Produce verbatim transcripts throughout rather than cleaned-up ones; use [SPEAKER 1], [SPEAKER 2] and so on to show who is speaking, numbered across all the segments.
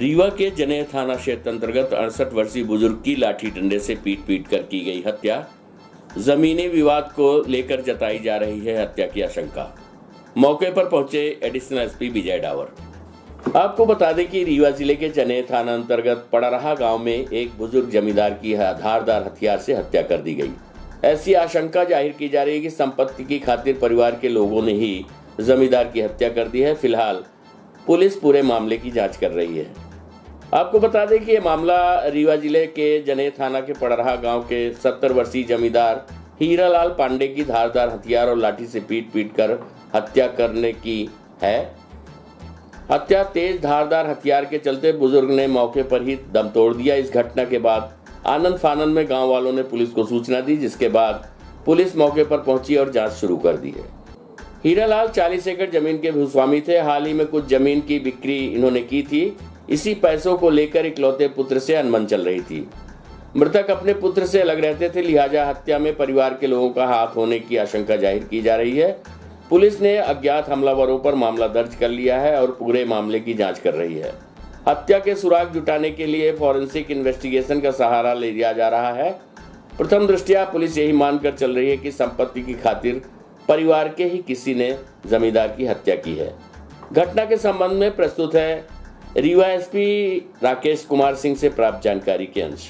[SPEAKER 1] रीवा के जनेह थाना क्षेत्र अंतर्गत अड़सठ वर्षीय बुजुर्ग की लाठी डंडे से पीट पीट कर की गई हत्या। जमीनी विवाद को लेकर जताई जा रही है हत्या की आशंका। मौके पर पहुंचे एडिशनल एसपी विजय डावर। आपको बता दें कि रीवा जिले के जनेह थाना अंतर्गत पड़ारहा गांव में एक बुजुर्ग जमींदार की धारदार हथियार से हत्या कर दी गई। ऐसी आशंका जाहिर की जा रही है कि संपत्ति की खातिर परिवार के लोगों ने ही जमींदार की हत्या कर दी है। फिलहाल पुलिस पूरे मामले की जांच कर रही है। आपको बता दें कि यह मामला रीवा जिले के जनेह थाना के पड़ारहा गांव के सत्तर वर्षीय जमींदार हीरालाल पांडे की धारदार हथियार और लाठी से पीट पीट कर हत्या करने की है। हत्या तेज धारदार हथियार के चलते बुजुर्ग ने मौके पर ही दम तोड़ दिया। इस घटना के बाद आनंद फानंद में गांव वालों ने पुलिस को सूचना दी, जिसके बाद पुलिस मौके पर पहुंची और जांच शुरू कर दी है। हीरालाल चालीस एकड़ जमीन के भूस्वामी थे। हाल ही में कुछ जमीन की बिक्री इन्होंने की थी। इसी पैसों को लेकर इकलौते पुत्र से अनबन चल रही थी। मृतक अपने पुत्र से अलग रहते थे, लिहाजा हत्या में परिवार के लोगों का हाथ होने की आशंका जाहिर की जा रही है। पुलिस ने अज्ञात हमलावरों पर मामला दर्ज कर लिया है और पूरे मामले की जांच कर रही है। हत्या के सुराग जुटाने के लिए फॉरेंसिक इन्वेस्टिगेशन का सहारा ले लिया जा रहा है। प्रथम दृष्टया पुलिस यही मानकर चल रही है कि संपत्ति की खातिर परिवार के ही किसी ने जमींदार की हत्या की है। घटना के संबंध में प्रस्तुत है रीवा एसपी राकेश कुमार सिंह से प्राप्त जानकारी के अंश।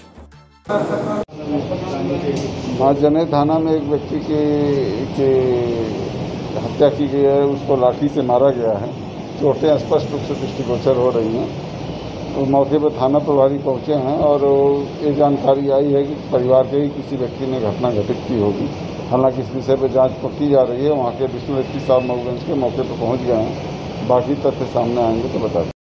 [SPEAKER 2] आज जनेह थाना में एक व्यक्ति की, की हत्या की गई है। उसको लाठी से मारा गया है। चोटें स्पष्ट रूप से दृष्टिगोचर हो रही हैं। तो मौके पर थाना प्रभारी पहुंचे हैं और ये जानकारी आई है कि परिवार के ही किसी व्यक्ति ने घटना घटित की होगी। हालांकि इस विषय पर जांच की जा रही है। वहाँ के एडिशनल एसपी साहब मऊगंज के मौके पर पहुँच गए हैं। बाकी तथ्य सामने आएंगे तो बता दें।